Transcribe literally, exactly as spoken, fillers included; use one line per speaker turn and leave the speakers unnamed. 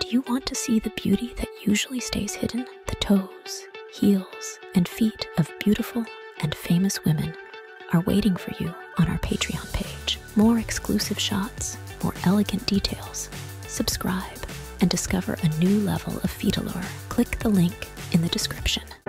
Do you want to see the beauty that usually stays hidden? The toes, heels, and feet of beautiful and famous women are waiting for you on our Patreon page. More exclusive shots, more elegant details. Subscribe and discover a new level of feet allure. Click the link in the description.